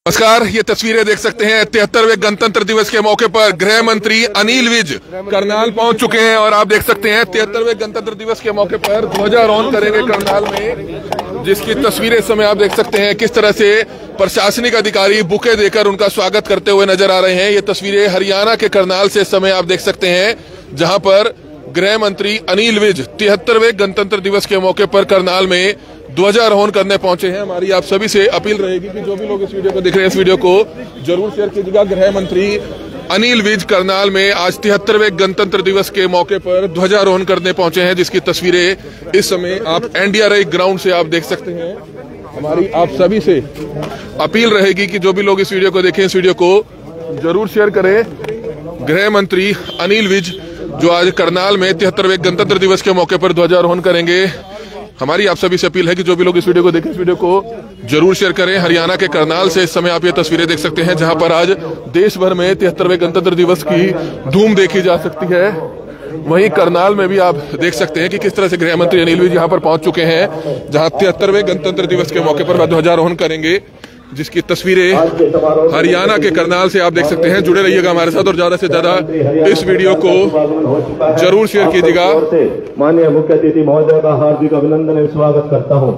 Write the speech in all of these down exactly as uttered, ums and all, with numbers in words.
नमस्कार, ये तस्वीरें देख सकते हैं तिहत्तरवें गणतंत्र दिवस के मौके पर गृह मंत्री अनिल विज करनाल पहुंच चुके हैं और आप देख सकते हैं तिहत्तरवें गणतंत्र दिवस के मौके पर ध्वजारोहण करेंगे करनाल में, जिसकी तस्वीरें इस समय आप देख सकते हैं किस तरह से प्रशासनिक अधिकारी बुके देकर उनका स्वागत करते हुए नजर आ रहे हैं। ये तस्वीरें हरियाणा के करनाल से इस समय आप देख सकते हैं, जहां पर गृह मंत्री अनिल विज तिहत्तरवें गणतंत्र दिवस के मौके पर करनाल में ध्वजारोहण करने पहुंचे हैं। हमारी आप सभी से अपील रहेगी कि जो भी लोग इस वीडियो को देख रहे हैं, इस वीडियो को जरूर शेयर कीजिएगा। गृह मंत्री अनिल विज करनाल में आज तिहत्तरवें गणतंत्र दिवस के मौके पर ध्वजारोहण करने पहुंचे हैं, जिसकी तस्वीरें इस समय आप एनडीआरआई ग्राउंड से आप देख सकते हैं। हमारी आप सभी से अपील रहेगी कि जो भी लोग इस वीडियो को देखें, इस वीडियो को जरूर शेयर करें। गृह मंत्री अनिल विज जो आज करनाल में तिहत्तरवें गणतंत्र दिवस के मौके पर ध्वजारोहण करेंगे। हमारी आप सभी से अपील है कि जो भी लोग इस वीडियो को देखें, इस वीडियो को जरूर शेयर करें। हरियाणा के करनाल से इस समय आप ये तस्वीरें देख सकते हैं, जहां पर आज देश भर में तिहत्तरवें गणतंत्र दिवस की धूम देखी जा सकती है। वहीं करनाल में भी आप देख सकते हैं कि किस तरह से गृह मंत्री अनिल विज यहां पर पहुंच चुके हैं, जहां तिहत्तरवें गणतंत्र दिवस के मौके पर ध्वजारोहण करेंगे, जिसकी तस्वीरें हरियाणा के करनाल से आप देख सकते हैं। जुड़े रहिएगा हमारे साथ और ज्यादा से ज्यादा इस वीडियो को जरूर शेयर कीजिएगा। माननीय मुख्य अतिथि महोदय का हार्दिक अभिनंदन एवं स्वागत करता हूं।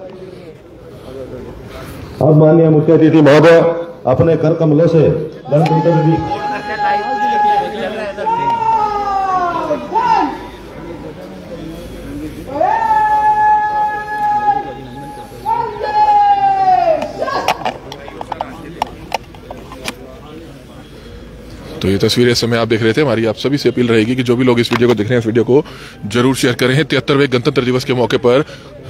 अब माननीय मुख्य अतिथि महोदय अपने कर कमलों से गणतंत्र तो ये तस्वीरें इस समय आप देख रहे थे। हमारी आप सभी से अपील रहेगी कि जो भी लोग इस वीडियो को देख रहे हैं, इस वीडियो को जरूर शेयर करें। तिहत्तरवें गणतंत्र दिवस के मौके पर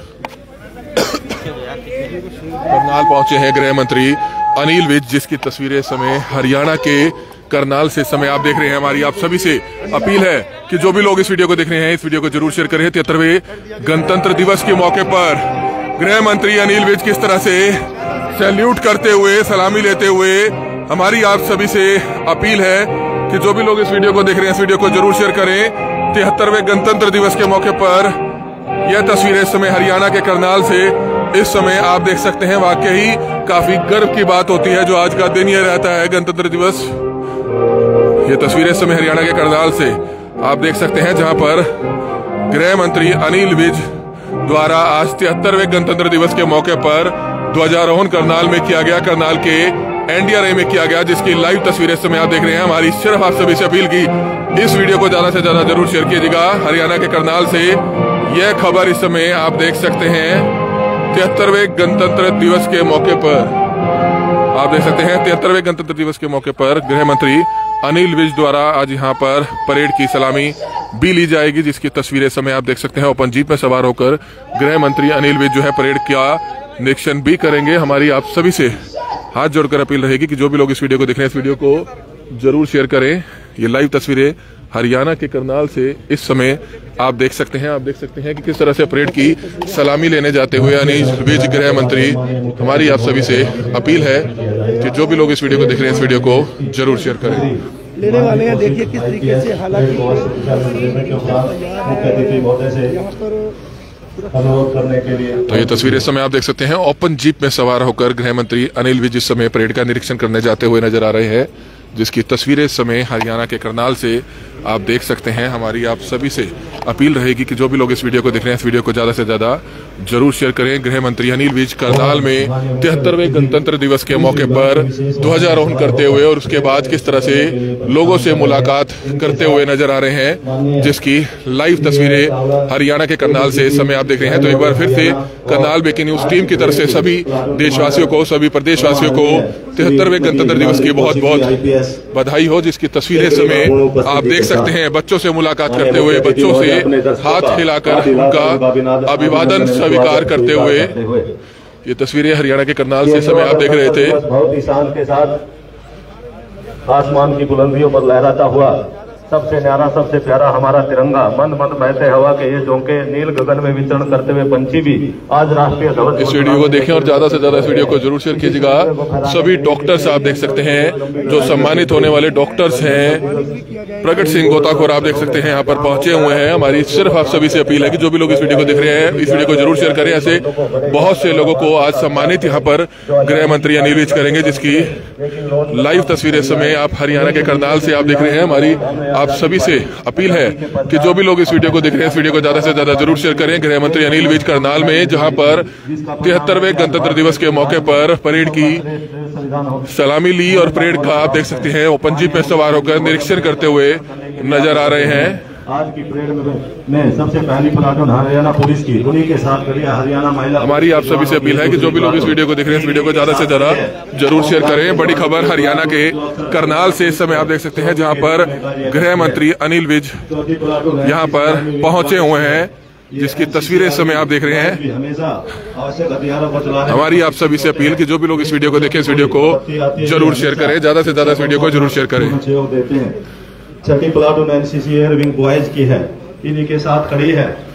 करनाल पहुंचे हैं गृह मंत्री अनिल विज, जिसकी तस्वीरें इस समय हरियाणा के करनाल से समय आप देख रहे हैं। हमारी आप सभी से अपील है कि जो भी लोग इस वीडियो को देख रहे हैं, इस वीडियो को जरूर शेयर करें। तिहत्तरवें गणतंत्र दिवस के मौके पर गृह मंत्री अनिल विज किस तरह से सैल्यूट करते हुए, सलामी लेते हुए, हमारी आप सभी से अपील है कि जो भी लोग इस वीडियो को देख रहे हैं, इस वीडियो को जरूर शेयर करें। तिहत्तरवें गणतंत्र दिवस के मौके पर यह तस्वीरें इस समय हरियाणा के करनाल से इस समय आप देख सकते हैं। वाकई काफी गर्व की बात होती है जो आज का दिन यह रहता है, गणतंत्र दिवस। ये तस्वीरें इस समय हरियाणा के करनाल से आप देख सकते हैं, जहां पर गृह मंत्री अनिल विज द्वारा आज तिहत्तरवें गणतंत्र दिवस के मौके पर ध्वजारोहण करनाल में किया गया, करनाल के एनडीआरआई में किया गया, जिसकी लाइव तस्वीरें इस समय आप देख रहे हैं। हमारी सिर्फ आप सभी से अपील की इस वीडियो को ज्यादा से ज्यादा जरूर शेयर कीजिएगा। हरियाणा के करनाल से यह खबर इस समय आप देख सकते हैं। तिहत्तरवें गणतंत्र दिवस के मौके पर आप देख सकते हैं, तिहत्तरवें गणतंत्र दिवस के मौके पर गृह मंत्री अनिल विज द्वारा आज यहाँ पर परेड की सलामी भी ली जाएगी, जिसकी तस्वीरें समय आप देख सकते हैं। ओपन जीप में सवार होकर गृह मंत्री अनिल विज जो है परेड का निरीक्षण भी करेंगे। हमारी आप सभी से हाथ जोड़कर अपील रहेगी कि जो भी लोग इस वीडियो को देख रहे हैं, इस वीडियो को जरूर शेयर करें। ये लाइव तस्वीरें हरियाणा के करनाल से इस समय आप देख सकते हैं। आप देख सकते हैं कि किस तरह से परेड की सलामी लेने जाते हुए अनिल विज गृह मंत्री। हमारी आप सभी से अपील है कि जो भी लोग इस वीडियो को देख रहे हैं, इस वीडियो को जरूर शेयर करें। लेने वाले हैं, देखिए किस तरीके से, हालांकि अनुरोध करने के लिए। तो ये तस्वीरें इस समय आप देख सकते हैं। ओपन जीप में सवार होकर गृह मंत्री अनिल विज इस समय परेड का निरीक्षण करने जाते हुए नजर आ रहे हैं, जिसकी तस्वीरें इस समय हरियाणा के करनाल से आप देख सकते हैं। हमारी आप सभी से अपील रहेगी कि जो भी लोग इस वीडियो को देख रहे हैं, इस वीडियो को ज्यादा से ज्यादा जरूर शेयर करें। गृह मंत्री अनिल विज करनाल में तिहत्तरवें गणतंत्र दिवस के मौके पर ध्वजारोहण करते हुए और उसके बाद किस तरह से लोगों से मुलाकात करते हुए नजर आ रहे हैं, जिसकी लाइव तस्वीरें हरियाणा के करनाल से इस समय आप देख रहे हैं। तो एक बार फिर से करनाल ब्रेकिंग न्यूज टीम की तरफ से सभी देशवासियों को, सभी प्रदेशवासियों को तिहत्तरवें गणतंत्र दिवस की बहुत बहुत बधाई हो, जिसकी तस्वीरें इस समय आप देख सकते हैं। बच्चों से मुलाकात करते हुए, बच्चों से हाथ हिलाकर उनका अभिवादन स्वीकार करते हुए, ये तस्वीरें हरियाणा के करनाल से समय आप देख रहे थे। बहुत ही शान के साथ आसमान की बुलंदियों पर लहराता हुआ सबसे न्यारा सबसे प्यारा हमारा तिरंगा, मंद मंद बहते हवा के ये झोंके, नील गगन में विचरण करते हुए पंछी भी आज राष्ट्रीय ध्वज। इस वीडियो को देखें और ज्यादा से ज्यादा इस वीडियो को जरूर शेयर कीजिएगा। सभी डॉक्टर्स आप देख सकते हैं, जो सम्मानित होने वाले डॉक्टर्स हैं, प्रगट सिंह गोताखोर आप देख सकते हैं यहाँ पर पहुंचे हुए हैं। हमारी सिर्फ आप सभी से अपील है कि जो भी लोग इस वीडियो को देख रहे हैं इस वीडियो को जरूर शेयर करें। ऐसे बहुत से लोगों को आज सम्मानित यहाँ पर गृह मंत्री अनिल विज करेंगे, जिसकी लाइव तस्वीरें इस समय आप हरियाणा के करनाल से आप देख रहे हैं। हमारी आप सभी से अपील है कि जो भी लोग इस वीडियो को देख रहे हैं इस वीडियो को ज्यादा से ज्यादा जरूर शेयर करें। गृह मंत्री अनिल विज करनाल में, जहां पर तिहत्तरवें गणतंत्र दिवस के मौके पर परेड की सलामी ली और परेड का आप देख सकते हैं ओपन जीप में सवार होकर निरीक्षण करते हुए नजर आ रहे हैं। आज की परेड में सबसे पहली प्लाटून हरियाणा पुलिस की, उन्हीं के साथ खड़ी हरियाणा महिला। हमारी आप सभी से अपील है कि जो भी लोग इस वीडियो को देख रहे हैं इस वीडियो को ज्यादा से ज्यादा जरूर शेयर करें। बड़ी खबर हरियाणा के करनाल से इस समय आप देख सकते हैं, जहां पर गृह मंत्री अनिल विज यहां पर पहुंचे हुए हैं, जिसकी तस्वीरें इस समय आप देख रहे हैं। हमारी आप सभी से अपील कि जो भी लोग इस वीडियो को देखें इस वीडियो को जरूर शेयर करें, ज्यादा से ज्यादा इस वीडियो को जरूर शेयर करें। छठी platoon NCC air wing boys की है, इन्हीं के साथ खड़ी है